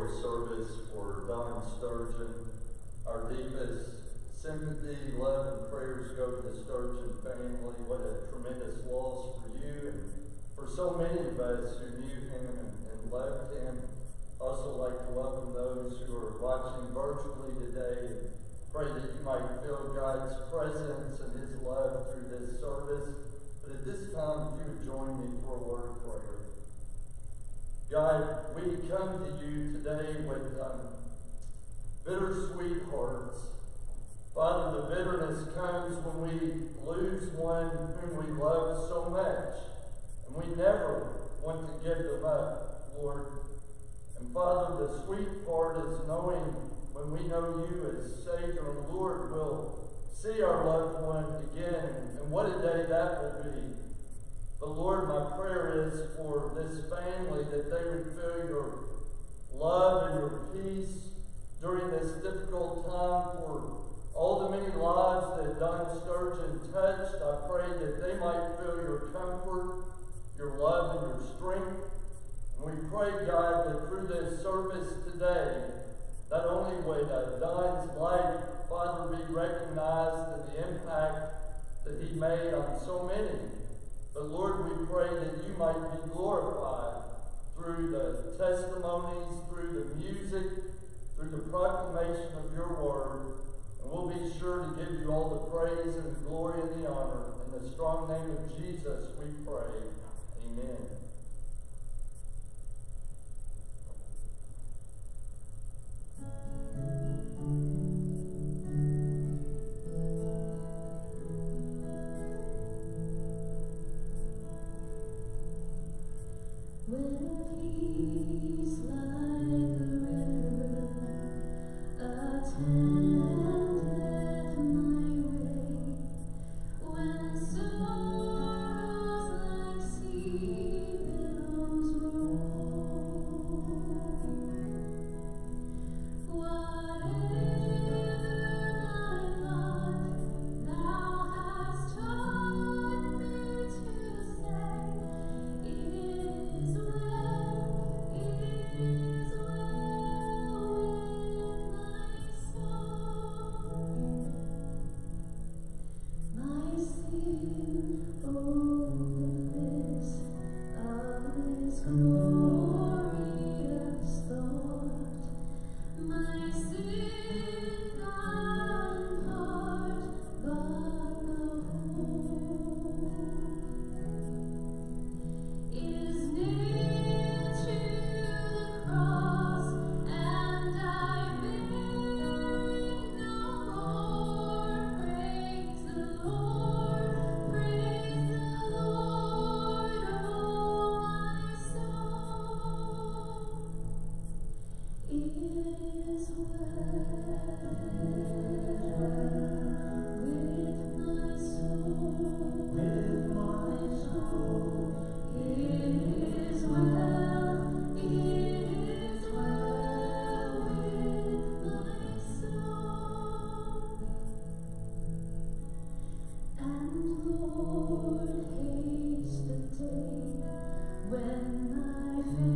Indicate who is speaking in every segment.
Speaker 1: memorial service for Don Sturgeon. Our deepest sympathy, love, and prayers go to the Sturgeon family. What a tremendous loss for you and for so many of us who knew him and loved him. Also like to welcome those who are watching virtually today and pray that you might feel God's presence and his love through this service. But at this time, if you would join me for a word of prayer. God, we come to you today with bittersweet hearts. Father, the bitterness comes when we lose one whom we love so much, and we never want to give them up, Lord. And Father, the sweet part is knowing when we know you as Savior and Lord, we'll see our loved one again, and what a day that will be. But Lord, my prayer is for this family that they would feel your love and your peace during this difficult time. For all the many lives that Don Sturgeon touched, I pray that they might feel your comfort, your love, and your strength. And we pray, God, that through this service today, not only would Don's life, Father, be recognized and the impact that he made on so many, but Lord, we pray that you might be glorified through the testimonies, through the music, through the proclamation of your word. And we'll be sure to give you all the praise and the glory and the honor. In the strong name of Jesus we pray. Amen.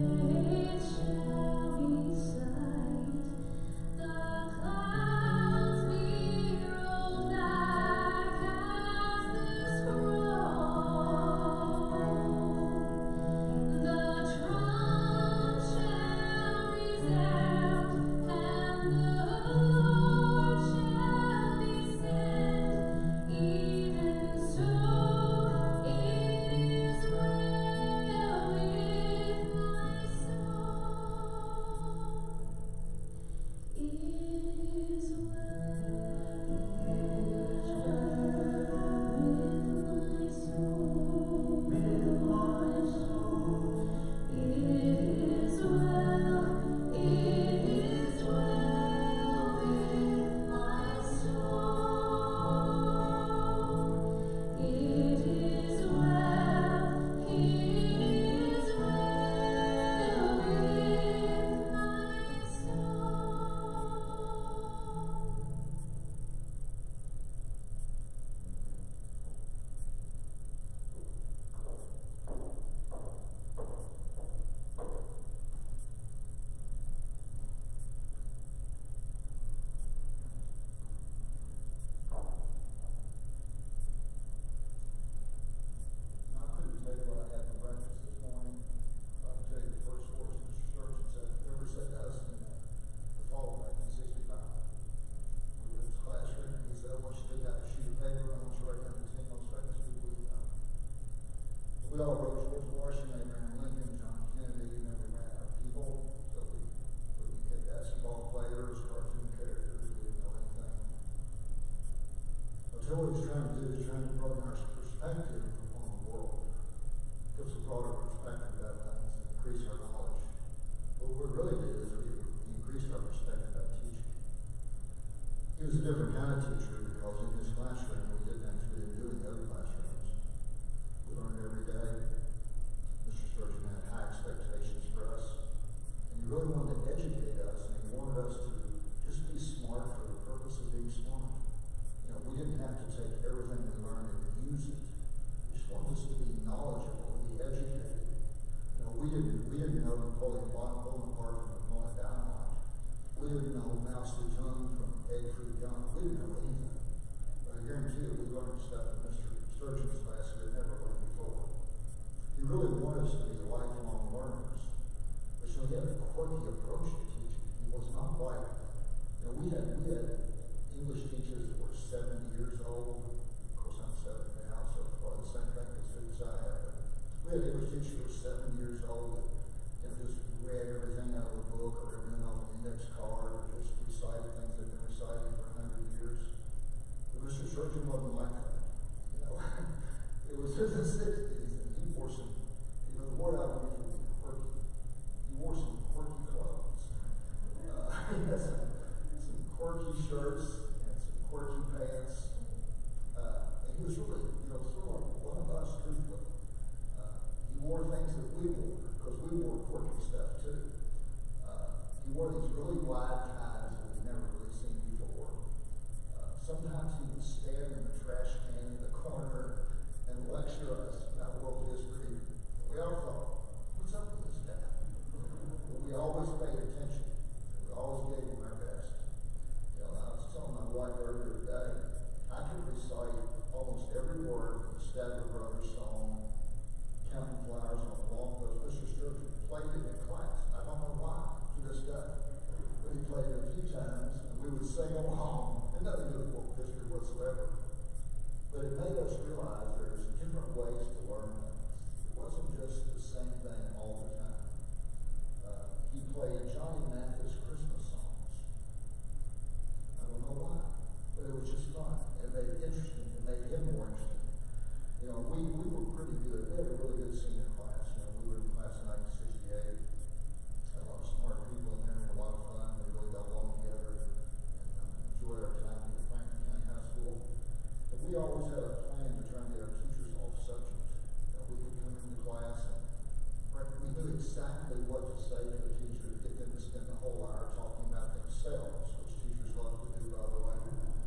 Speaker 2: When my faith shall be sight, the clouds Joey is trying to do is trying to broaden our perspective on the world. Give us a broader perspective about things and increase our knowledge. What we really did is we increased our perspective about teaching. He was a different kind of teacher because in his classroom we did things we didn't do in the other classrooms. We learned every day. Mr. Sturgeon had high expectations for us. And he really wanted to educate us, and he wanted us to just be smart for the purpose of being smart. You know, we didn't have to take everything we learned and use it. He just wanted us to be knowledgeable and be educated. You know, we didn't know Napoleon Bonaparte from Napoleon Dynamite. We didn't know Mao Zedong from egg fruit gum. We didn't know anything. But I guarantee you, we learned stuff in Mr. Sturgeon's class we had never learned before. He really wanted us to be lifelong learners. But so he had a quirky approach to teaching. He was not like, you know, we had English teachers that were 70 years old. Of course, I'm 70 now, so it's probably the same thing as I have. But we had English teachers that were 70 years old that, you know, just read everything out of the book or everything on the index card or just recited things that had been recited for 100 years. But Mr. Sturgeon wasn't like that. You know, it was in the 60s, and he wore some, you know, the word I would use would be quirky. He wore some quirky clothes. He had some quirky shirts and some quirky pants. And he was really, you know, sort of like one of us, truthfully. He wore things that we wore, because we wore quirky stuff too. He wore these really wide ties that we'd never really seen before. Sometimes he would stand in the trash can in the corner and lecture us about world history. We all thought, what's up with this guy? But we always paid attention. We always gave him our best. You know, I was telling my wife earlier today, I could recite almost every word from the Statler Brothers song, Counting Flowers on the Lawn, because Mr. Sturgeon played it in class. I don't know why to this day. But he played it a few times, and we would sing along. It nothing to do with world history whatsoever. But it made us realize there's different ways to learn things. It wasn't just the same thing all the time. He played Johnny Mathis Christmas songs. I don't know why, but it was just fun. It made it interesting. It made him more interesting. You know, we were pretty good. We had a really good senior class. You know, we were in class in 1968. Had a lot of smart people in there and a lot of fun. We really got along together and enjoyed our time at Franklin County High School. And we always had a plan to try and get our teachers off subject. You know, we could come into class and we knew exactly what to say to the teacher to get them to spend the whole hour talking about themselves, which teachers love to do, by the way.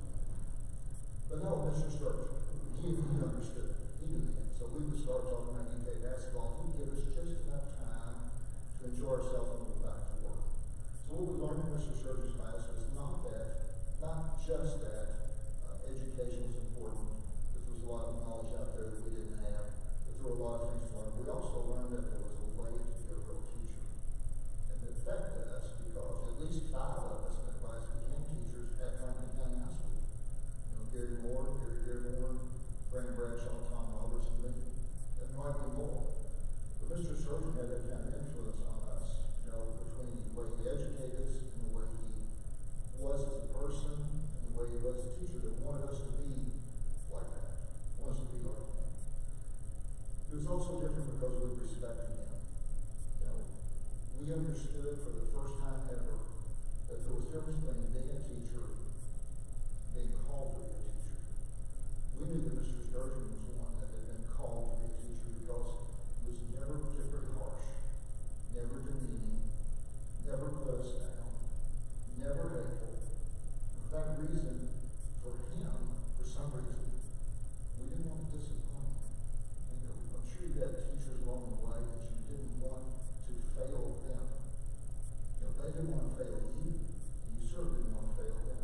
Speaker 2: But no, Mr. Sturgeon, he understood. He knew that. So we would start talking about UK basketball. He'd give us just enough time to enjoy ourselves and go back to work. So what we learned in Mr. Sturgeon's class was not just that education was important, that there was a lot of knowledge out there that we didn't have, that there were a lot of things to learn. We also learned that there was a way to be a real teacher. And it affected us because at least 5 of us in the class became teachers at Franklin County High School. You know, Gary Moore, Brandon Bradshaw, Tom Roberts, and me. And there might be more. But Mr. Sturgeon had that kind of influence on us, you know, between the way he educated us and the way he was as a person and the way he was as a teacher, that wanted us to be like that, wanted us to be like him. It was also different because we respected him. You know, we understood for the first time ever that there was a difference between being a teacher and being called to be a teacher. We knew that Mr. Sturgeon was one that had been called to be a teacher because he was never particularly harsh, never demeaning, never put us down, never hateful. For that reason, for him, for some reason, we didn't want to disappoint him. And, you know, I'm sure you had teachers along the way that you didn't want to fail them. You know, they didn't want to fail you, and you certainly didn't want to fail them.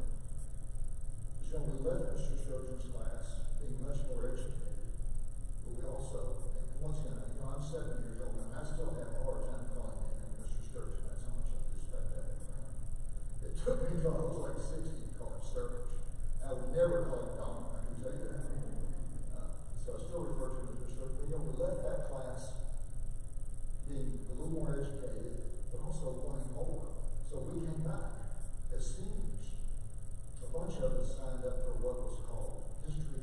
Speaker 2: So we left Mr. Sturgeon's class being much more educated, but we also, and once again, you know, I'm 7 years old and I still have a hard time calling him Mr. Sturgeon. That's how much I respect that man. It took me until I was like 60 to call him Sturgeon. I would never call him Don, I can tell you that. So I still refer to him as Mr. Sturgeon. You know, we left that class being a little more educated, but also wanting more. So we came back as seniors. A bunch of us signed up for what was called history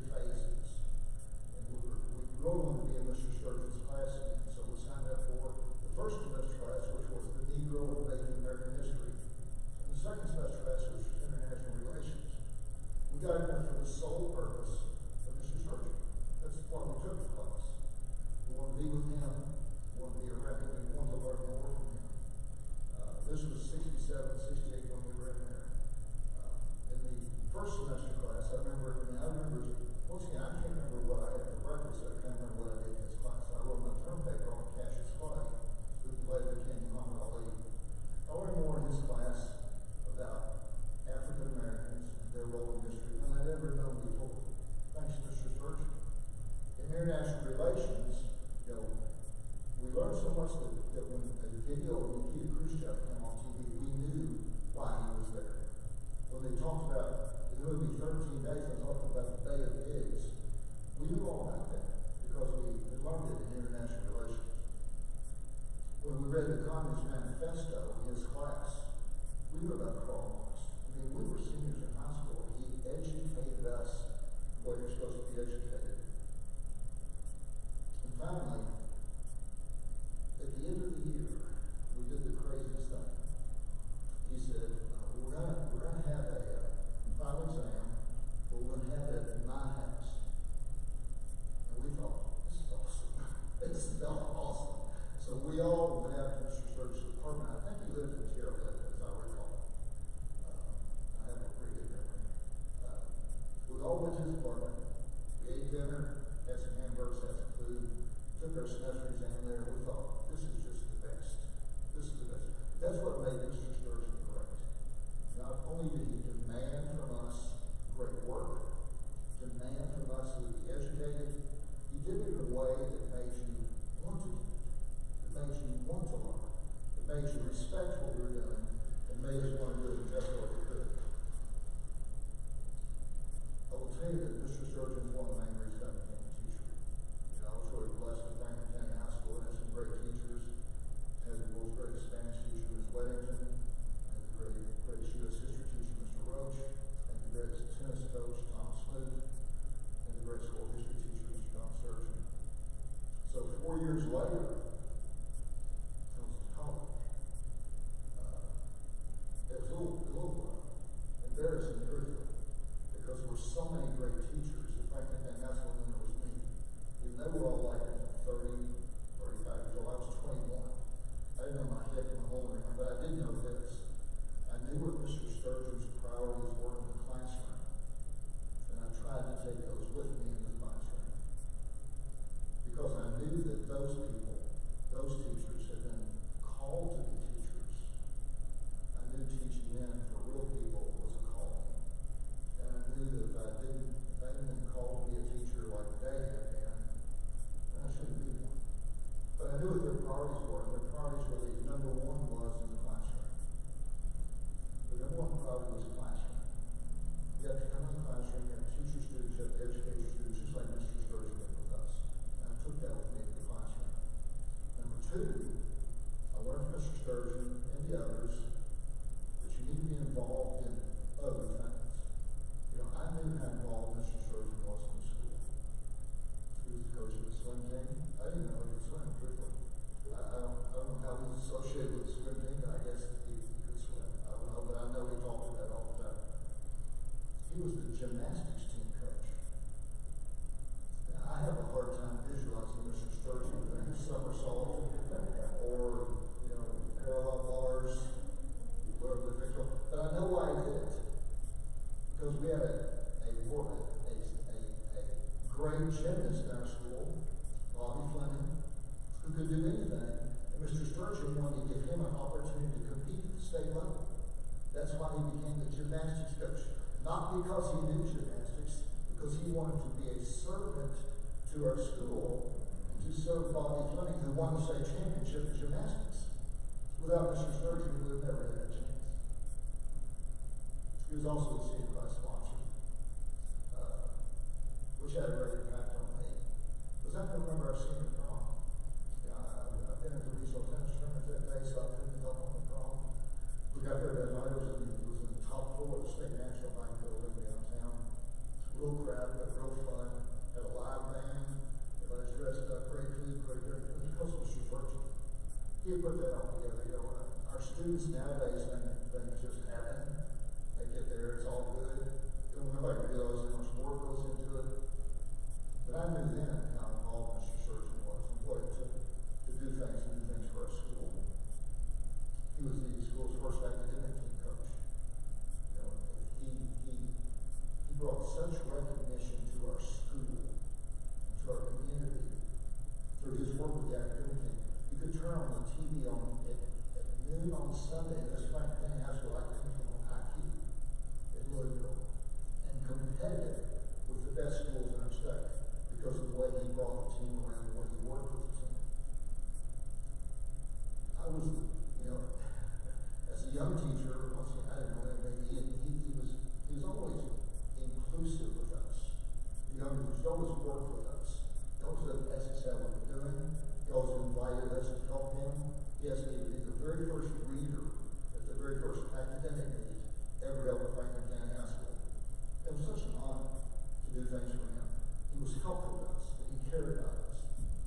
Speaker 2: we were about crossed. I mean, we were seniors in high school. He educated us the way you're supposed to be educated. And finally, at the end of the year, we did the craziest thing. He said, we're gonna have a final exam, but we're gonna have it at my house. And we thought, this is awesome. This is awesome. So we all went out to Mr. Sturgeon's apartment. I think he lived in Terrell, as I recall. I have a pretty good memory. We all went to his apartment. We ate dinner, had some hamburgers, had some food, took our semester exam there. We thought, this is just the best. This is the best. That's what made Mr. Sturgeon great. Not only did he demand from us great work, demand from us to be educated, he did it in a way that made you want to do it. It made you want to learn. It made you respect what we were doing and made us want to do the best what we could. I will tell you that Mr. Sturgeon is one of the main reasons I became a teacher. You know, I was really blessed at Franklin County High School and had some great teachers. Had the world's greatest Spanish teacher, Ms. Weddington, had the greatest U.S. history teacher, Mr. Roach, and the greatest tennis coach, Tom Smoot, and the greatest world history teacher, Mr. John Sturgeon. So 4 years later, I was in college. It was a little embarrassing, truthfully, because there were so many great teachers at Franklin County High School, and then there was me. And they were all like 30, 35 years old. I was 21. I didn't know my head from a hole in the ground, but I did know this. I knew what Mr. Sturgeon's priorities were in the classroom, and I tried to take those with me in the classroom. Because I knew that those people, those teachers, had been called to be teachers. I knew teaching men for real people was a calling. And I knew that if I hadn't been called to be a teacher like they had been, then I shouldn't be one. But I knew what their priorities were. Their priorities were that number one was in the classroom. The number one priority was the classroom. You have to come in the classroom, you have to teach your students, you have to educate your students, just like Mr. Sturgeon did with us. And I took that with me to the classroom. Number two, I learned from Mr. Sturgeon and the others that you need to be involved in other things. You know, I knew how involved Mr. Sturgeon was in the school. He was the coach of the swim team. I didn't know he could swim, truthfully. I don't know how he was associated with the swim team, but I guess he could swim. I don't know, but I know he talked to that all the time. He was the gymnastics team coach. Now, I have a hard time visualizing Mr. Sturgeon doing a somersault or, you know, parallel bars, whatever the things were. But I know why he did it. Because we had a great gymnast in our school, Bobby Fleming, who could do anything. And Mr. Sturgeon wanted to give him an opportunity to compete at the state level. That's why he became the gymnastics coach. Not because he knew gymnastics, because he wanted to be a servant to our school and to serve Bobby Fleming, who won the state championship in gymnastics. Without Mr. Sturgeon, we would have never had that chance. He was also the senior class sponsor, which had a great impact on me. Because I can remember our senior prom. You know, I've been at the regional tennis tournament that day, so I couldn't help on the prom. We got there that night. It was in the top floor of the State National Bank building downtown. Real crowd, but real fun. Had a live band. Everybody's dressed up, great food, great drink. It was because of Mr. Sturgeon. He put that all together. You know, our students nowadays think just happen. They get there, it's all good. Nobody realizes how much work goes into it. But I knew then how involved Mr. Sturgeon was and what it took to do things for our school. He was the school's first academic team coach. You know, he brought such recognition to our school and to our community through his work with the academic team. You could turn on the TV at noon on Sunday, and this Franklin County High School academic team on IQ at Louisville, and competitive with the best schools in our state because of the way he brought the team around, the way he worked with the team. I was, you know, as a young teacher, once again, I didn't know anything. He was always inclusive with us. The young teachers always worked with us. He always let us how we were doing. He always invited us to help him. He has to be the very first reader at the very first academic academic needs every other Franklin County High School. It was such an honor to do things for him. He was helpful to us, and he cared about us.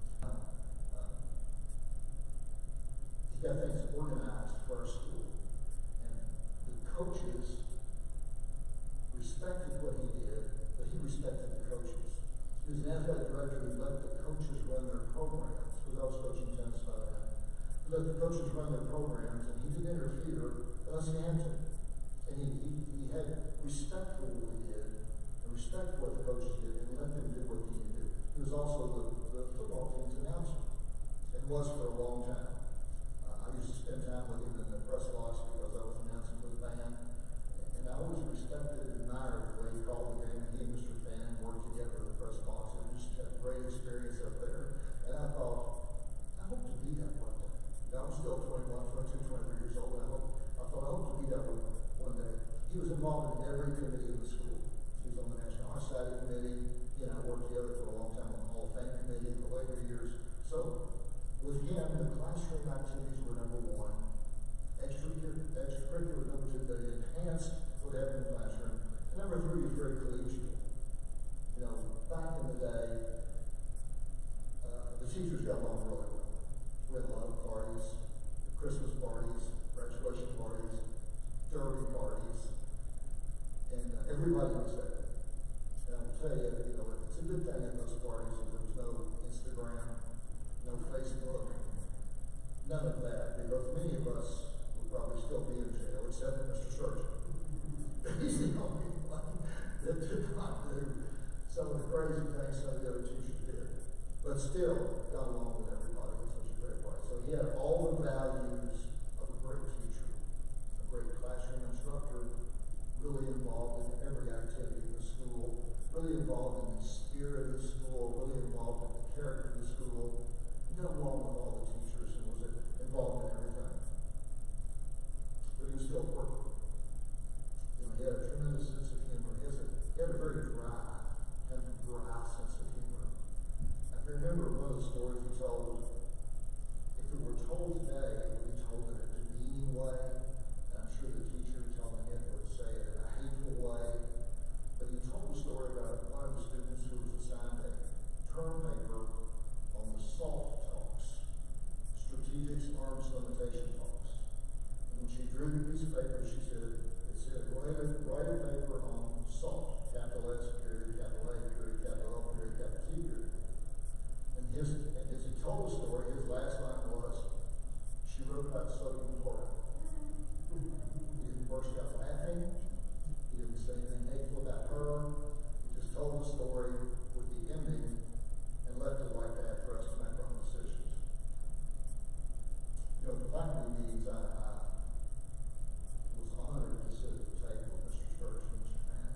Speaker 2: He got things organized for our school, and the coaches respected what he did, but he respected the coaches. He was an athletic director who let the coaches run their programs, because I was coaching tennis by then. He let the coaches run their programs, and he didn't interfere unless he had to. And he had respect for what we did, and respect for what the coaches did, and let them do what they needed to do. He was also the football team's announcer, and was for a long time. I used to spend time with him in the press box because I was announcing for the band. And I always respected and admired the way he called the game. And he and Mr. Fannin worked together in the press box and just had a great experience up there. And I thought, I hope to be that one day. Now, I'm still 21, 22, 23 years old. And I thought, I hope to be that one day. He was involved in every committee in the school. He was on the National Honor Society committee. He and I worked together for a long time on the Hall of Fame committee in the later years. So, with him, the classroom activities were number one. Extracurricular number two, they enhanced what happened in the classroom. And number three was very collegial. You know, back in the day, the teachers got along really well. We had a lot of parties, Christmas parties, graduation parties, derby parties, and everybody was there. And I will tell you, it's a good thing at those parties that there was no Instagram, no Facebook, none of that, because many of us would probably still be in jail, except for Mr. Sturgeon. He's the only one that did not do some of the crazy things some of the other teachers did, but still got along with everybody, which was a great way. So he had all the values of a great teacher, a great classroom instructor, really involved in every activity in the school, really involved in the spirit of the school, really involved in the character of the school. He got along with all the teachers and was involved in everything. But he was still working. He had a tremendous sense of humor. He had a very dry, kind of dry sense of humor. I can remember one of the stories he told. If it were told today, it would be told in a demeaning way. And I'm sure the teacher telling it would say it in a hateful way. But he told a story about one of the students who was assigned a term paper on the SALT talks, Strategic Arms Limitation talks. And when she drew the piece of paper, it said, write a paper on SALT, capital S, period, capital A, period, capital L, period, capital T, period. And as he told the story, his last line was, she wrote about sodium chloride. He didn't burst out laughing. He didn't say anything hateful about her. He just told the story with the ending and left it like that for us to make our own decisions. The faculty meetings, I was honored to sit at the table with Mr. Sturgeon and Mr. Fannin.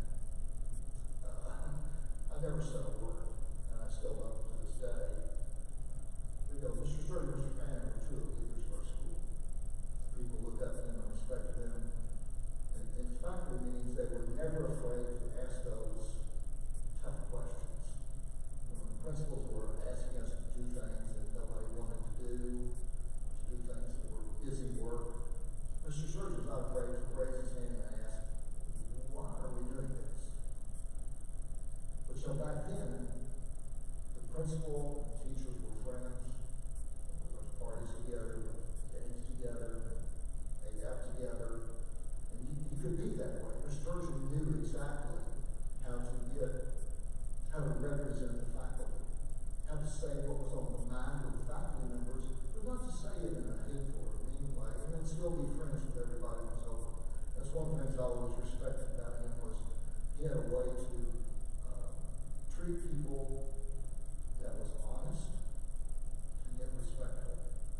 Speaker 2: I never said a word, and I still don't to this day. Mr. Sturgeon and Mr. Fannin were two of the leaders of our school. People looked up to them and respected them. And in faculty meetings, they were never afraid to ask those tough questions. When the principals were asking us to do things that nobody wanted to do things that were busy work, Mr. Sturgeon was not afraid to raise his hand and ask, why are we doing this? But back then, the principal and teachers were friends. We went to parties together, games together, ate out together, and you could be that way. Mr. Sturgeon knew exactly how to represent the faculty, how to say what was on the mind of the faculty members, but not to say it in a hateful or mean way, and then still be friends with everybody who was over. That's one of the things I always respected about him was he had a way to treat people that was honest and yet respectful.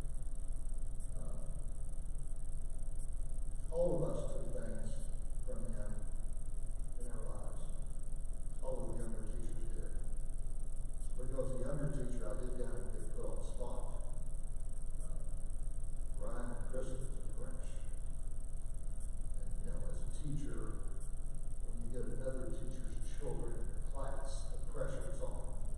Speaker 2: All of us took things from him in our lives. All of the younger teachers did. Because the younger teacher, I did kind of get put on the spot. Ryan and Kristen took French. And, as a teacher, when you get another teacher's children in your class, the pressure's on.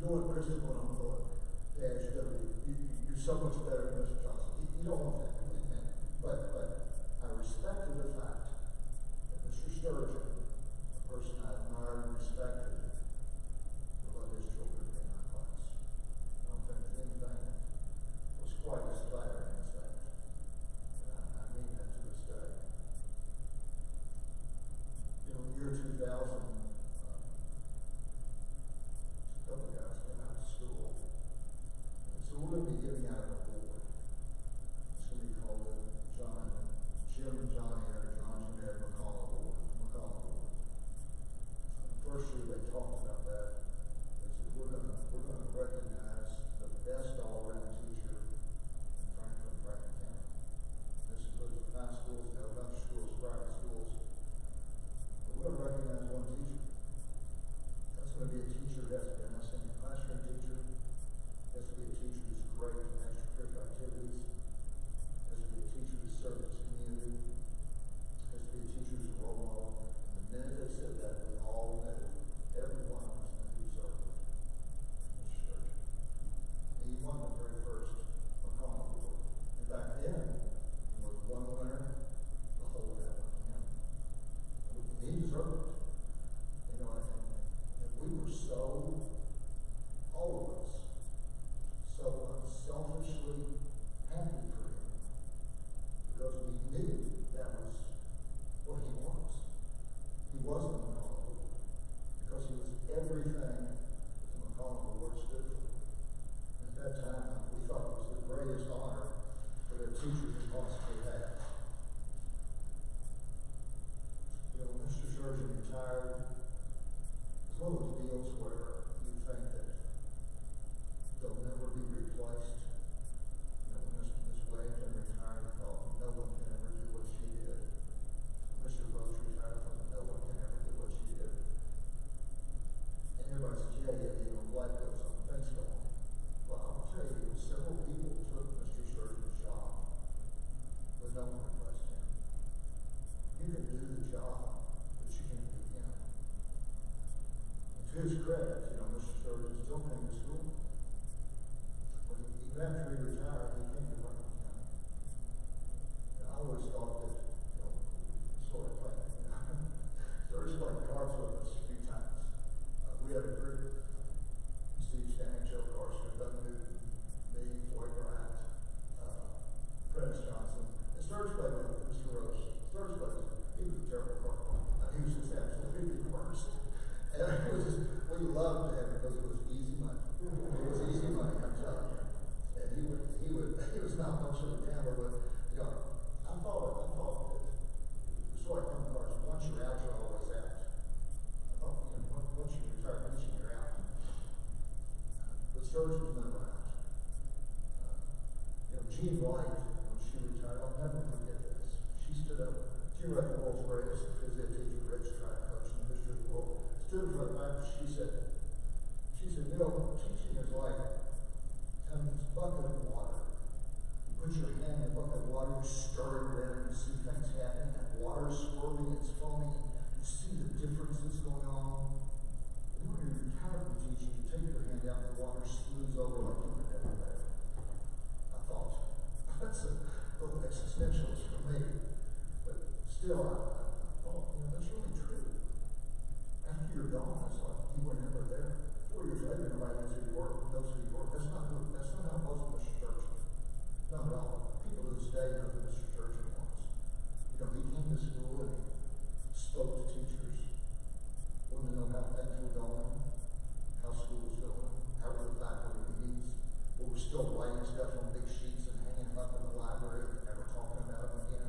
Speaker 2: doing what is going on, Lord. Dad, you're so much better than Mr. Johnson. You don't want that. But I respected the fact that Mr. Sturgeon, a person I admired and respected, would let his children be in my class. I don't think anything was quite as flattering as that. And I mean that to this day. You know, in the year 2000, a couple of guys came out to school. And so we're going to be giving out an award. It's going to be called the Jim and Johnny or John Jim Ed McCall Award. The first year they talked about that. They said we're going to recognize the best all-around teacher in Franklin County. This includes the high schools, elementary schools, private schools. But we're going to recognize one teacher. That's going to be a teacher that has to be an outstanding classroom teacher. Has to be a teacher who's great in extracurricular activities. Has to be a teacher who serves his community. Has to be a teacher who's a role model. And the minute they said that, we all knew, every one of us knew who served Mr. Sturgeon. And he won the very first McConnell Award. And back then, there was one winner, the whole event went to him. And he deserved it. You know, and we were so, all of us, so unselfishly happy for him because we knew that was what he was. He wasn't the McConnell Award because he was everything that the McConnell Award stood for. At that time, we thought it was the greatest honor that a teacher could possibly have. You know, when Mr. Sturgeon retired, it was one of those deals where you think that they'll never be replaced. You know, when Ms. Wellington retired, I thought no one can ever do what she did. Mr. Rose retired, I thought no one can ever do what she did. And everybody says, yeah, you know, life goes on, things go on. Well, I'll tell you, several people took Mr. Sturgeon's job, but no one replaced him. You can do the job, but you can't be him. And to his credit, you know, Mr. Sturgeon still came to school. But even after he retired, he came to Franklin County. And I always thought that, you know, sort of playing, you know, Sturgeon played cards with us a few times. We had a group, Steve Stank, Joe Carson, Doug Newton, me, Floyd Bryant, Prentice Johnson, and Sturgeon played with Mr. Rose. Sturgeon played with him. He was a terrible card player. He was just absolutely the worst. And it was just, we loved him because it was easy money. It was easy money, I'm telling you. And he was not much of a gambler, but, you know, I thought that sort of come cards, once you're out, you're always out. I thought, you know, once you retire pitching, you're out. But Sturgeon was never out. You know, Jean White, when she retired, I'll never forget this. She stood up. She was the world's greatest phys ed teacher, Rich track coach in the history of the world. Stood in front of the she said, you know, teaching is like having this bucket of water. You put your hand in a bucket of water, you stir it in, and you see things happening, and water is swirling, it's foaming, and you see the differences going on. And when you're retired from teaching, you take your hand out, and the water smooths over like you were never there. I thought, that's a little existentialist for me. But still, I thought, you know, that's really true. After you're gone, it's like you were never there. 4 years later, nobody knows who you were, knows who you were. That's not how most of Mr. Sturgeon. Not at all. People to this day know who Mr. Sturgeon was. You know, he came to school and he spoke to teachers, wanted to know how things were going, how school was going, how were the faculty meetings, were we still writing stuff on big sheets and hanging them up in the library and never talking about them again.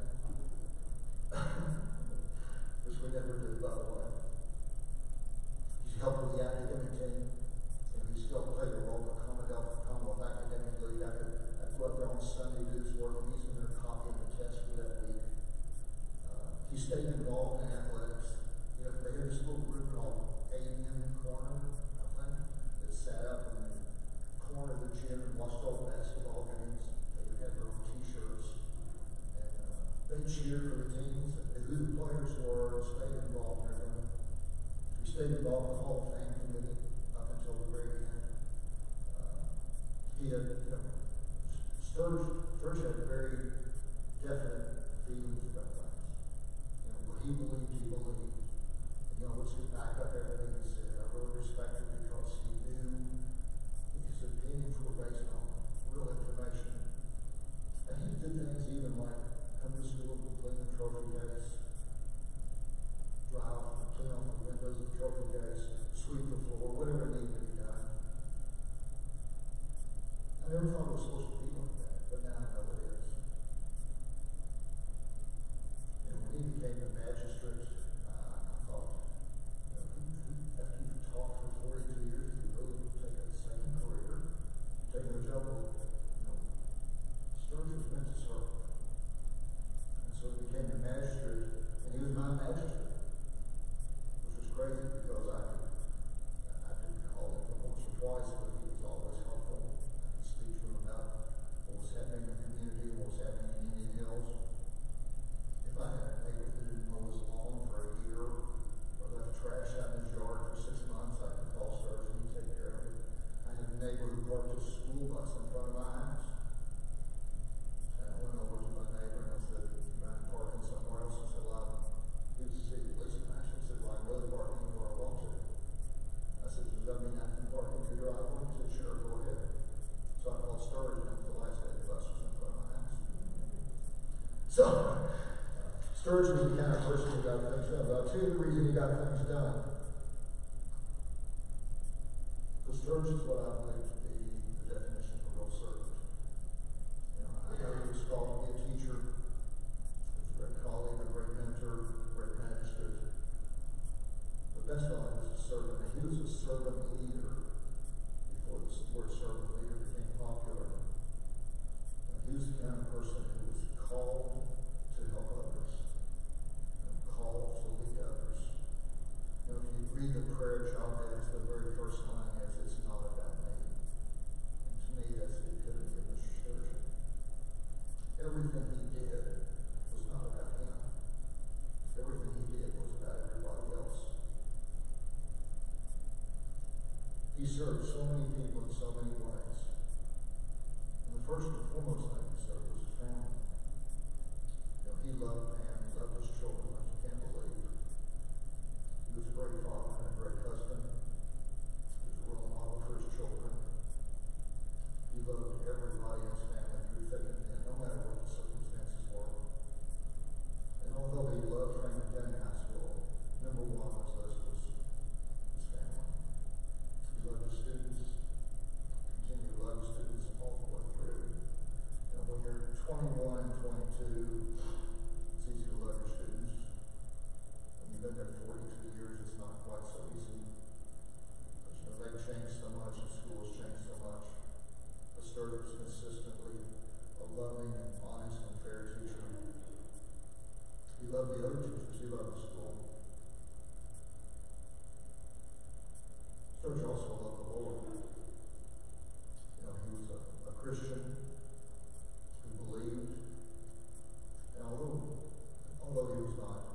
Speaker 2: Which we never did, by the way. He helped with the academic team, and he still played a role in the Commonwealth Academic League. I'd go up there on Sunday, do his work, and he's in there copying the test for that week. He stayed involved in athletics. You know, they had this little group called A.M. Corner, I think, that sat up in the corner of the gym and watched all the basketball games. They would have their own T-shirts. And they cheered for the teams and who the players were and stayed involved in everything. He stayed involved in the Hall of Fame committee up until the very end. had, Sturgeon had very definite feelings about things. What he believed, he believed. And he always would back up everything he said. I really respected him because he knew his opinions were based on real information. And he did things even like come to school and clean the trophy case, clean off the windows of the trophy case, sweep the floor, whatever needed to be done. I never thought it was supposed to be like that, but now I know it is. When he became the magistrate, I thought, after you've taught for 42 years, you really take a second career, take a job. Sturgeon was meant to serve. And so he became the magistrate, and he was my magistrate, which was crazy because I didn't call him once or twice, but he was always helpful. I could speak to him about what was happening in the community, what was happening in Indian Hills. If I had a neighbor who didn't mow his lawn for a year, or left trash out in his yard for 6 months, I could call Sturgeon and take care of it. I had a neighbor who parked his school bus in front of my house. And I went over to my neighbor and I said, "You mind parking somewhere else?" He said, "Well, he was the city policeman." I said, "Well, I can really park anywhere I want to." I said, "Does that mean I can park in your driveway?" He said, "Sure, go ahead." So I called Sturgeon after the last day the bus was in front of my house. So, Sturgeon was the kind of person who got things done. But I'll tell you the reason he got things done. Because Sturgeon's what I believe to be the definition of a real servant. I know he was called to be a teacher, he was a great colleague, a great mentor, a great magistrate. But best of all, he was a servant. And he was a servant leader before the word servant leader became popular. He was the kind of person who was called to help others, called to lead others. If you read the prayer Jabez, the very first line is, "It's not about me." And to me, that's the epitome of Mr. Sturgeon. Everything he did was not about him. Everything he did was about everybody else. He served so many people in so many ways. And the first and foremost thing he served was his family. He loved man, he loved his children, like you can't believe. He was a great father and a great husband. He was a role model for his children. He loved everybody in his family through thick and thin, no matter what the circumstances were. And although he loved Franklin County High School, number one on his list was his family. He loved his students, continued to love his students all the way through. When you're 21 and 22, it's easy to love your students. When you've been there 42 years, it's not quite so easy. But they've changed so much, and school has changed so much. But Sturgeon was consistently a loving and honest and fair teacher. He loved the other teachers. He loved the school. Sturgeon also loved the Lord. He was a Christian who believed. And although he was not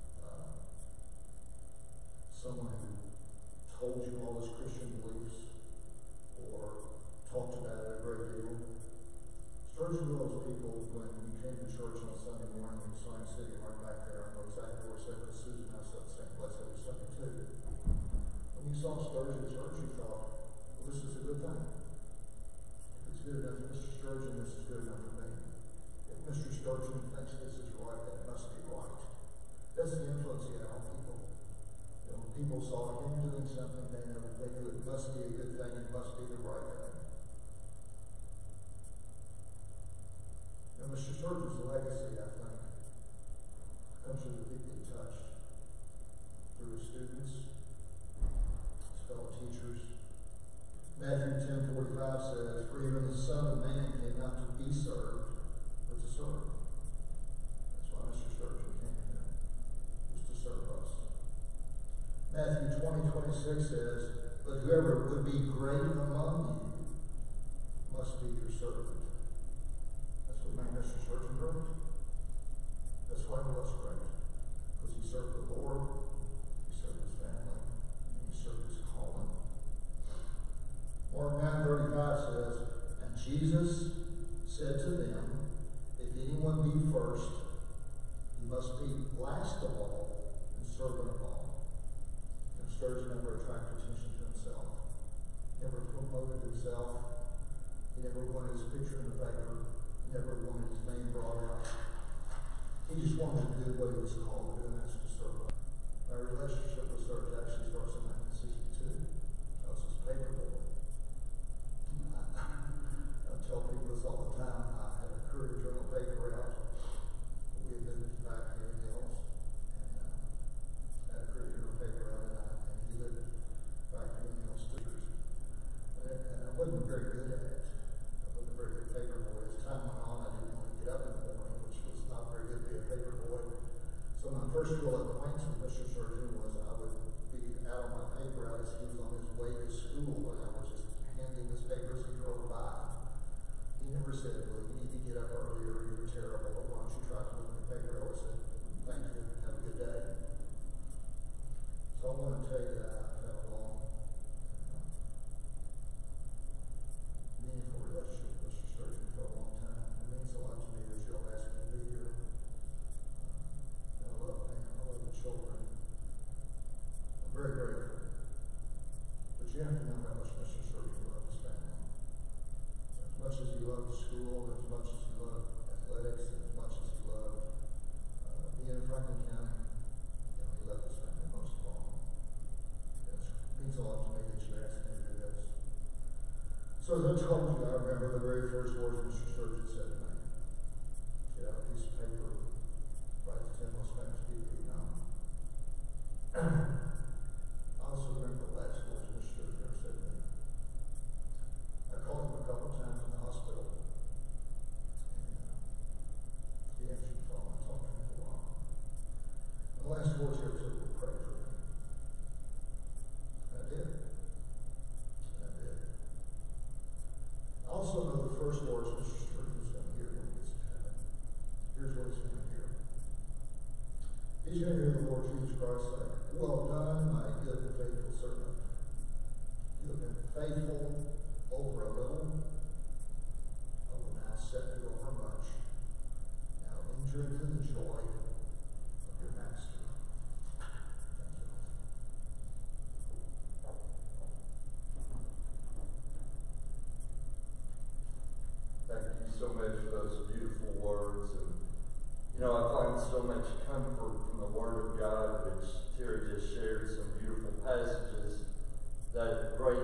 Speaker 2: someone who told you all his Christian beliefs or talked about it a great deal, Sturgeon was those people when he came to church on Sunday morning in Science City, right back there. I know exactly where it's at, because Susan and I sat the same place every Sunday too. When you saw Sturgeon at church, you thought, well, this is a good thing. If it's good enough for Mr. Sturgeon, this is good enough for me. If Mr. Sturgeon thinks this is right, then it must be right. That's the influence he had on people. When people saw him doing something, they knew it must be a good thing, it must be the right thing. Mr. Sturgeon's legacy, I think, comes from the people he touched, through his students, his fellow teachers. Matthew 10:45 says, "For even the Son of Man came not to be served, but to serve." That's why Mr. Sturgeon came here, was to serve us. Matthew 20:26 says, "But whoever would be great among you must be your servant." That's what made Mr. Sturgeon great. That's why he was great. Because he served the Lord, he served his family, and he served his calling. Mark 9:35 says, "And Sturgeon never attracted attention to himself. He never promoted himself. He never wanted his picture in the paper. He never wanted his name brought out. He just wanted to do what he was called to do, and that's to serve. My relationship with Sturgeon actually starts in 1962. I was his paper boy. I tell people this all the time. I had a Courier Journal paper out. We had moved back to the hills, and had a Courier Journal paper out, and he lived back in the hills. And I wasn't very good at it. I wasn't a very good paper boy. As time went on, I didn't want to get up in the morning, which was not very good to be a paper boy. So my first real acquaintance with Mr. Sturgeon was I would be out on my paper out as he was on his way to school, and I was just handing his papers he drove by. He never said, well, you need to get up earlier, you were terrible, but why don't you try to look at the paper? I always said, thank you, have a good day. So I want to tell you that I felt long, meaningful relationship with Mr. Sturgeon for a long time. It means a lot to me that you'll ask me to be here. I love him, I love the children. I'm very grateful. But you have to know how much Mr. Sturgeon loved his family. As much as he loved school, as much as he loved athletics, as much as he loved being in Franklin County, he loved his family most of all. It means a lot to me that you asked me to do this. So as I told you, I remember the very first words Mr. Sturgeon said to me. Get out a piece of paper, write the 10 most famous people you know. I also remember the last words Mr. Sturgeon ever said to me. I called him a couple times in the hospital, and he answered the phone. I talked to him for a while. And the last words he ever said were, pray for me. And I did. I also know the first words Mr. Sturgeon is going to hear when he gets to heaven. Here's what he's going to hear. He's going to hear the Lord Jesus Christ say, well done, my good and faithful servant. You have been faithful over a little. I will now set you over much. Now enter into the joy of your master. Thank you.
Speaker 1: Thank you so much for those beautiful words. And I find so much comfort from the Word of God, which Terry just shared some beautiful passages. That great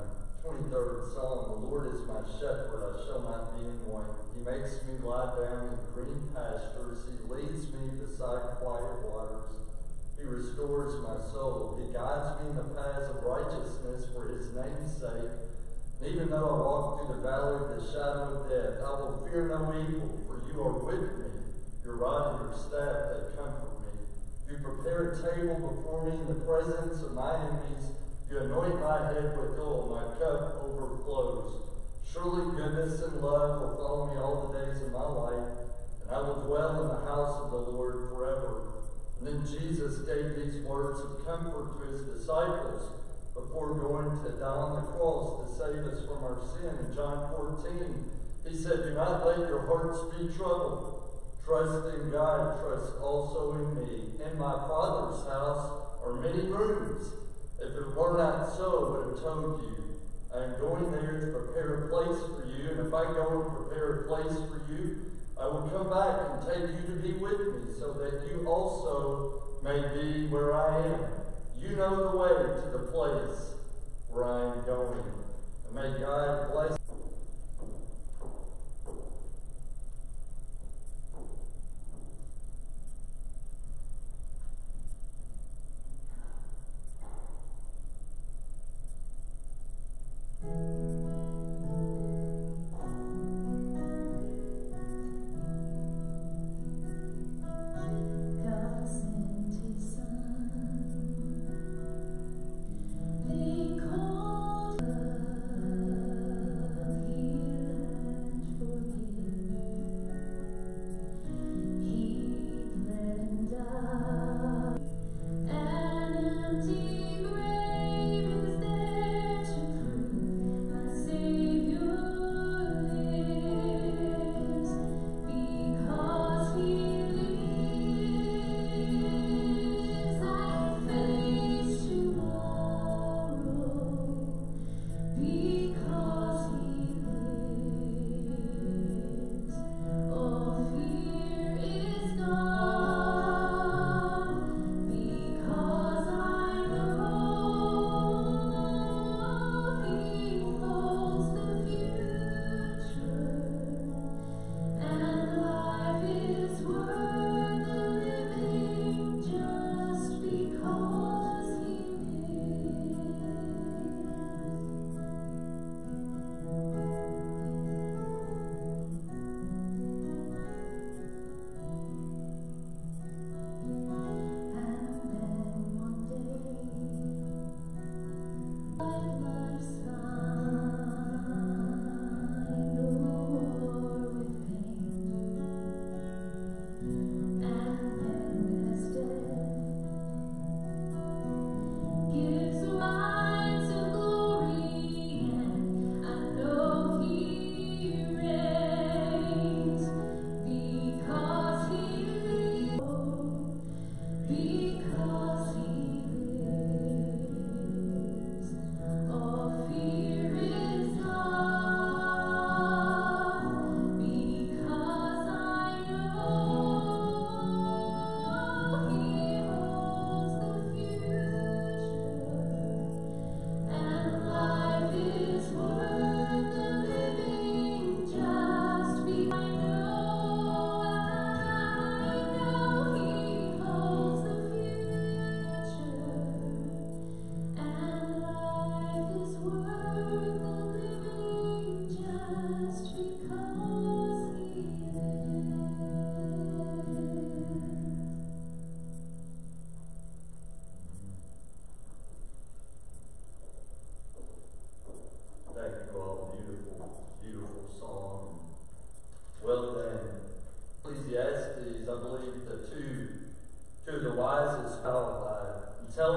Speaker 1: 23rd Psalm, the Lord is my shepherd, I shall not be in want. He makes me lie down in green pastures. He leads me beside quiet waters. He restores my soul. He guides me in the paths of righteousness for his name's sake. And even though I walk through the valley of the shadow of death, I will fear no evil, for you are with me. Your rod and your staff, they comfort me. You prepare a table before me in the presence of my enemies. You anoint my head with oil, my cup overflows. Surely goodness and love will follow me all the days of my life, and I will dwell in the house of the Lord forever. And then Jesus gave these words of comfort to his disciples before going to die on the cross to save us from our sin. In John 14, he said, do not let your hearts be troubled. Trust in God, trust also in me. In my Father's house are many rooms. If it were not so, I would have told you. I am going there to prepare a place for you, and if I go and prepare a place for you, I will come back and take you to be with me, so that you also may be where I am. You know the way to the place where I am going. And may God bless
Speaker 3: They called her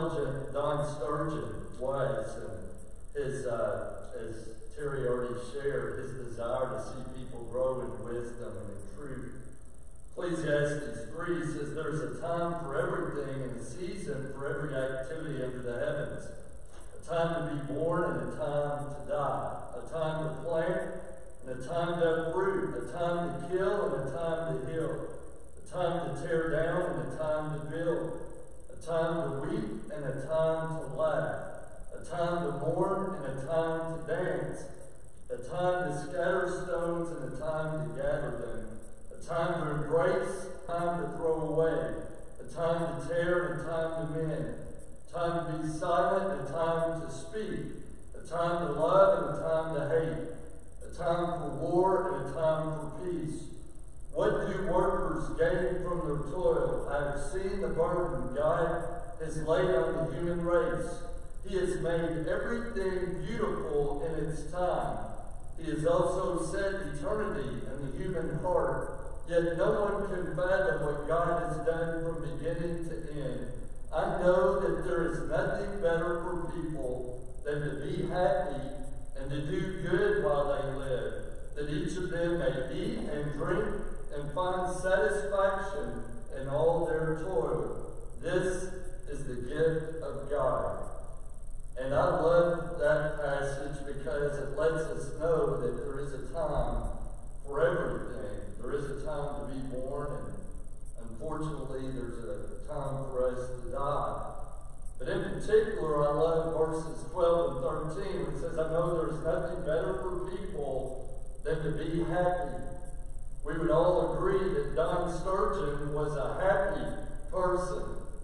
Speaker 1: intelligent Don Sturgeon was, and his, as Terry already shared, his desire to see people grow in wisdom and in truth. Ecclesiastes 3 says there's a time for everything and a season for every activity under the heavens. A time to be born and a time to die. A time to plant and a time to uproot. A time to kill and a time to heal. A time to tear down and a time to build. A time to weep and a time to laugh. A time to mourn and a time to dance. A time to scatter stones and a time to gather them. A time to embrace, a time to throw away. A time to tear and a time to mend. A time to be silent and a time to speak. A time to love and a time to hate. A time for war and a time for peace. What do workers gain from their toil? I have seen the burden God has laid on the human race. He has made everything beautiful in its time. He has also set eternity in the human heart. Yet no one can fathom what God has done from beginning to end. I know that there is nothing better for people than to be happy and to do good while they live, that each of them may eat and drink and find satisfaction in all their toil. This is the gift of God. And I love that passage because it lets us know that there is a time for everything. There is a time to be born, and unfortunately there's a time for us to die. But in particular, I love verses 12 and 13, which says, I know there's nothing better for people than to be happy. We would all agree that Don Sturgeon was a happy person.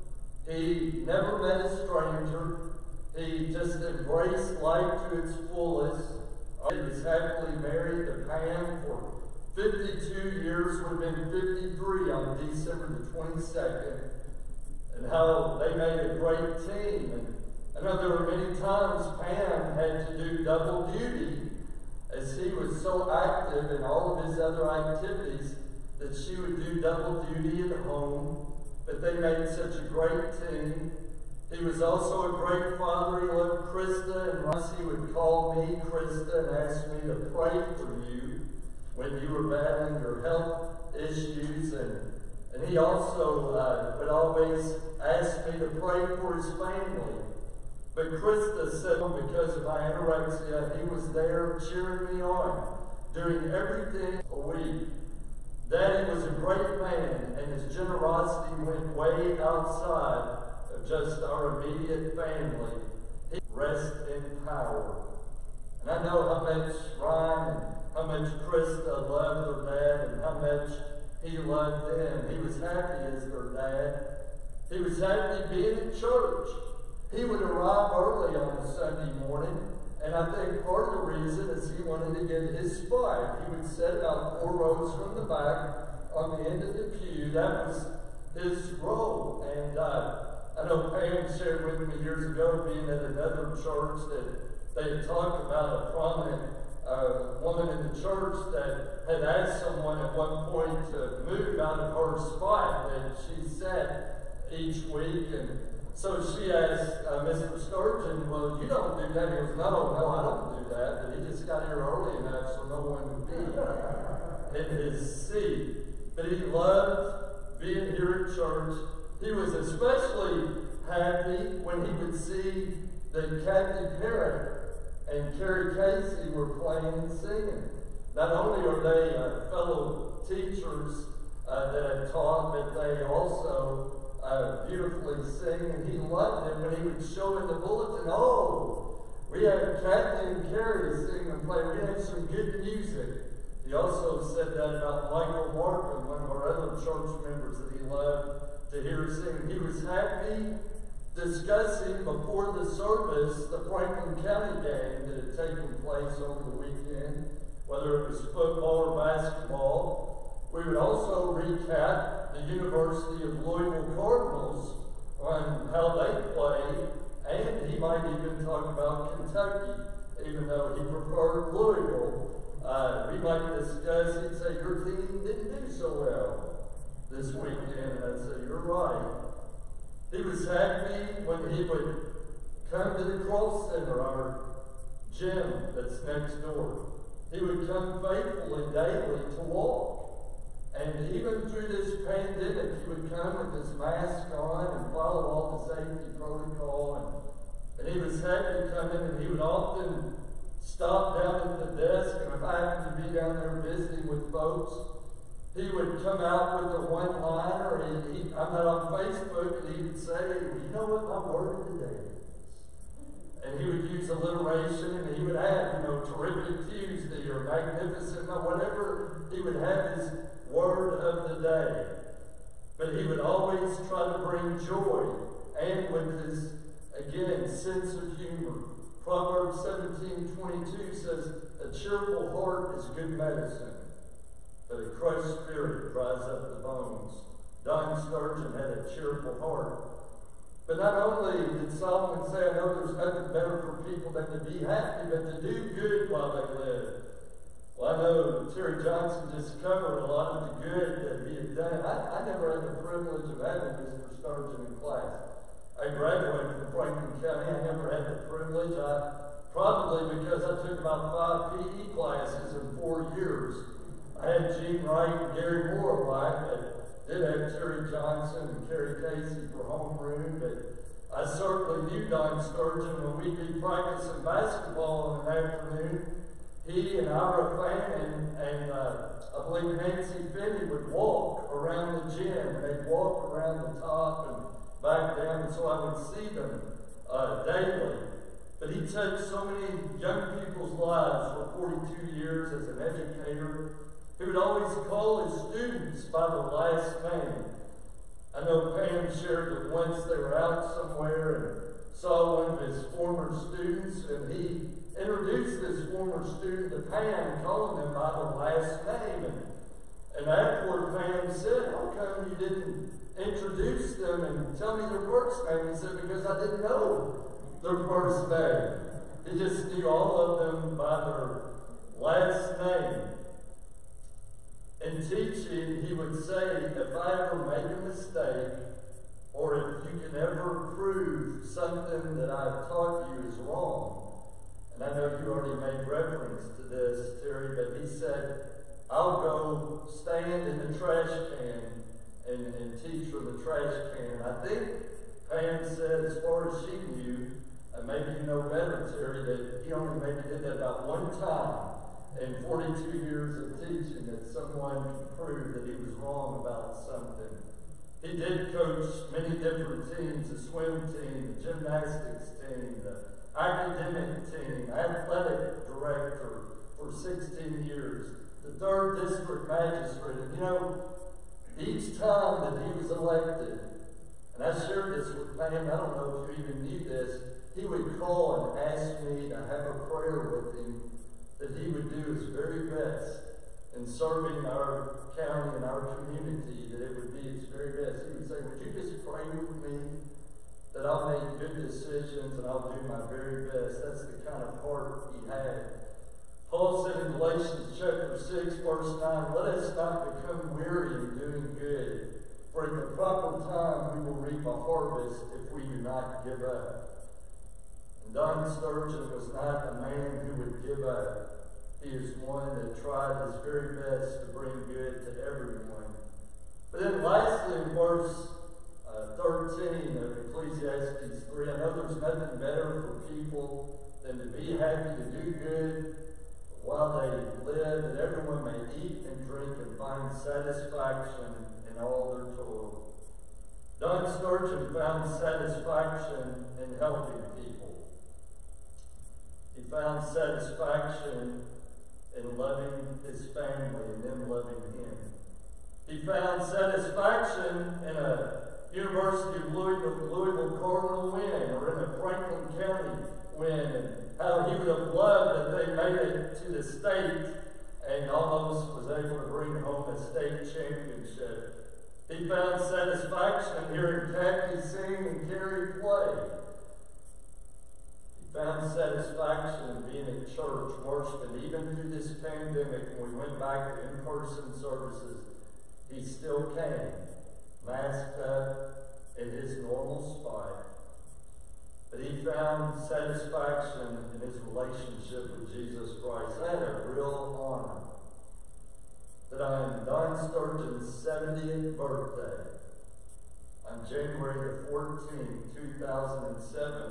Speaker 1: He never met a stranger. He just embraced life to its fullest. He was happily married to Pam for 52 years, would have been 53 on December the 22nd. And how they made a great team. And I know there were many times Pam had to do double duty as he was so active in all of his other activities that she would do double duty at home. But they made such a great team. He was also a great father. He loved Krista, and once he would call me, Krista, and ask me to pray for you when you were battling your health issues. And he also would always ask me to pray for his family. But Krista said because of my anorexia, he was there cheering me on, doing everything a week. Daddy was a great man, and his generosity went way outside of just our immediate family. He rest in power. And I know how much Ryan and how much Krista loved their dad and how much he loved them. He was happy as their dad. He was happy being in church. He would arrive early on a Sunday morning, and I think part of the reason is he wanted to get his spot. He would sit about 4 rows from the back on the end of the pew. That was his role. And I know Pam shared with me years ago, being at another church, that they had talked about a prominent woman in the church that had asked someone at one point to move out of her spot that she sat each week. And so she asked Mr. Sturgeon, well, you don't do that. He goes, no, I don't do that. But he just got here early enough so no one would be in his seat. But he loved being here at church. He was especially happy when he would see that Kathy Perry and Carrie Casey were playing and singing. Not only are they fellow teachers that I taught, but they also beautifully sing, and he loved it when he would show in the bulletin, oh, we have Kathy and Carrie sing and play. We have some good music. He also said that about Michael Markham, one of our other church members that he loved to hear sing. He was happy discussing before the service the Franklin County game that had taken place over the weekend, whether it was football or basketball. We would also recap the University of Louisville Cardinals on how they played, and he might even talk about Kentucky, even though he preferred Louisville. We might discuss, he'd say, your team didn't do so well this weekend, and I'd say, you're right. He was happy when he would come to the Cross Center, our gym that's next door. He would come faithfully daily to walk. And even through this pandemic, he would come with his mask on and follow all the safety protocol. And he was happy to come in, and he would often stop down at the desk, and if I happened to be down there visiting with folks, he would come out with a one-liner. I'm not on Facebook, and he would say, well, you know what my word of the day is? And he would use alliteration, and he would add, Terrific Tuesday or Magnificent, or whatever. He would have his word of the day. But he would always try to bring joy, and with his, again, sense of humor. Proverbs 17:22 says, a cheerful heart is good medicine, but a crushed spirit dries up the bones. Don Sturgeon had a cheerful heart. But not only did Solomon say, I know there's nothing better for people than to be happy, but to do good while they live. Well, I know Terry Johnson just covered a lot of the good that he had done. I never had the privilege of having Mr. Sturgeon in class. I graduated from Franklin County. I never had the privilege. Probably because I took about 5 PE classes in 4 years. I had Gene Wright and Gary Moore alive, but did have Terry Johnson and Kerry Casey for homeroom. But I certainly knew Don Sturgeon when we'd be practicing basketball in the afternoon. He and Ira Fannin and I believe Nancy Finney would walk around the gym. They'd walk around the top and back down, and so I would see them daily. But he touched so many young people's lives for 42 years as an educator. He would always call his students by the last name. I know Pam shared that once they were out somewhere and saw one of his former students, and he introduced this former student to Pam, calling them by the last name. And afterward, Pam said, how come you didn't introduce them and tell me their first name? He said, because I didn't know their first name. He just knew all of them by their last name. In teaching, he would say, if I ever make a mistake, or if you can ever prove something that I've taught you is wrong, and I know you already made reference to this, Terry, but he said, I'll go stand in the trash can and teach from the trash can. I think Pam said, as far as she knew, maybe you know better, Terry, that he only maybe did that about one time in 42 years of teaching, that someone could prove that he was wrong about something. He did coach many different teams, the swim team, the gymnastics team, the academic team, athletic director for 16 years, the 3rd district magistrate. And each time that he was elected, and I shared this with Pam, I don't know if you even knew this, he would call and ask me to have a prayer with him that he would do his very best in serving our county and our community, that it would be his very best. He would say, would you just pray with me that I'll make good decisions and I'll do my very best? That's the kind of heart he had. Paul said in Galatians chapter 6, verse 9, let us not become weary in doing good, for at the proper time we will reap a harvest if we do not give up. And Don Sturgeon was not a man who would give up. He is one that tried his very best to bring good to everyone. But then lastly, in verse 13 of Ecclesiastes 3, I know there's nothing better for people than to be happy to do good while they live, that everyone may eat and drink and find satisfaction in all their toil. Don Sturgeon found satisfaction in helping people. He found satisfaction in loving his family and them loving him. He found satisfaction in a University of Louisville Cardinal win, or in a Franklin County win, and how he would have loved that they made it to the state and almost was able to bring home a state championship. He found satisfaction in hearing Kathy sing and Carrie play. He found satisfaction in being at church, worshiping. Even through this pandemic, when we went back to in-person services, he still came, masked up, in his normal spot, but he found satisfaction in his relationship with Jesus Christ. I had a real honor that on Don Sturgeon's 70th birthday, on January the 14th, 2007,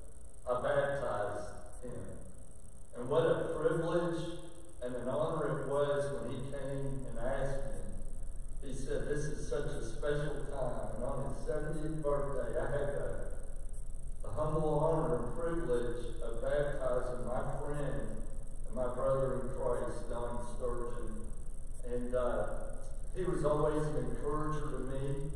Speaker 1: I baptized him. And what a privilege and an honor it was when he came and asked me. He said, this is such a special time. And on his 70th birthday, I had the humble honor and privilege of baptizing my friend and my brother in Christ, Don Sturgeon. And he was always an encourager to me.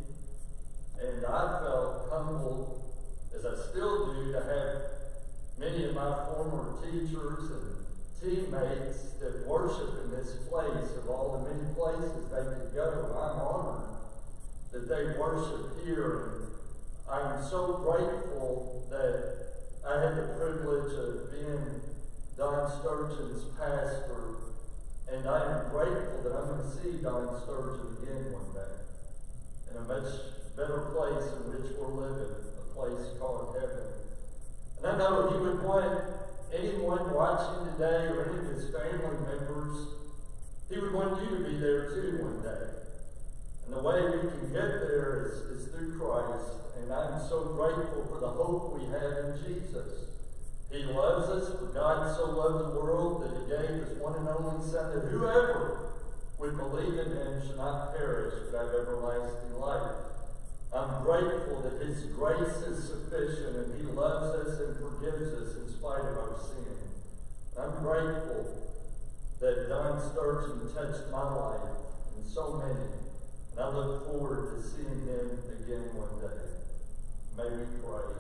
Speaker 1: And I felt humbled, as I still do, to have many of my former teachers and teammates that worship in this place, of all the many places they could go. I'm honored that they worship here, and I'm so grateful that I had the privilege of being Don Sturgeon's pastor, and I am grateful that I'm going to see Don Sturgeon again one day in a much better place in which we're living, a place called heaven. And I know he would want anyone watching today or any of his family members, he would want you to be there too one day. And the way we can get there is through Christ. And I'm so grateful for the hope we have in Jesus. He loves us, for God so loved the world that he gave his one and only Son, that whoever would believe in him should not perish but have everlasting life. I'm grateful that his grace is sufficient and he loves us and forgives us in spite of our sin. I'm grateful that Don Sturgeon touched my life and so many. And I look forward to seeing him again one day. May we pray.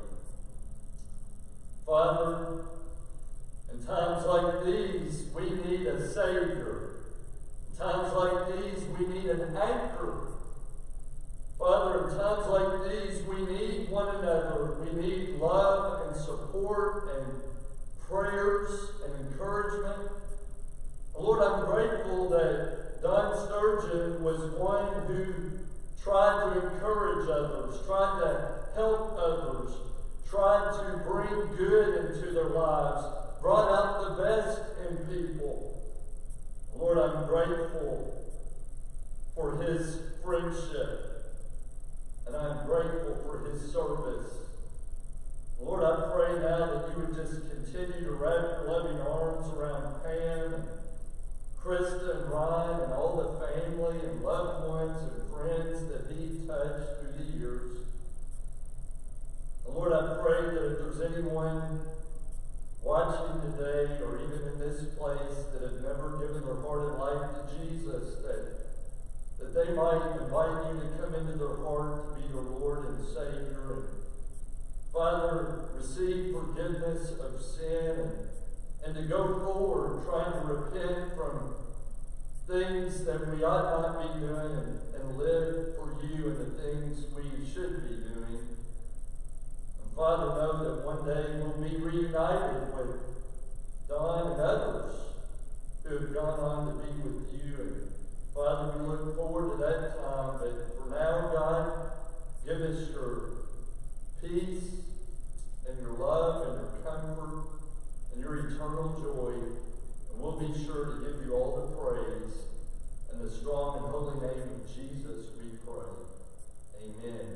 Speaker 1: Father, in times like these, we need a Savior. In times like these, we need an anchor. Father, in times like these, we need one another. We need love and support and prayers and encouragement. Lord, I'm grateful that Don Sturgeon was one who tried to encourage others, tried to help others, tried to bring good into their lives, brought out the best in people. Lord, I'm grateful for his friendship. And I'm grateful for his service. Lord, I pray now that you would just continue to wrap your loving arms around Pam and Krista and Ryan and all the family and loved ones and friends that he touched through the years. And Lord, I pray that if there's anyone watching today or even in this place that have never given their heart and life to Jesus, that they might invite you to come into their heart to be your Lord and Savior. And Father, receive forgiveness of sin and to go forward trying to repent from things that we ought not be doing and live for you and the things we should be doing. And Father, know that one day we'll be reunited with Don and others who have gone on to be with you. And Father, we look forward to that time, but for now, God, give us your peace and your love and your comfort and your eternal joy, and we'll be sure to give you all the praise. In the strong and holy name of Jesus, we pray. Amen.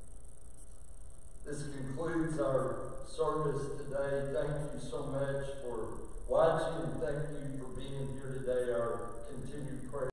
Speaker 1: This concludes our service today. Thank you so much for watching, and thank you for being here today. Our continued prayer.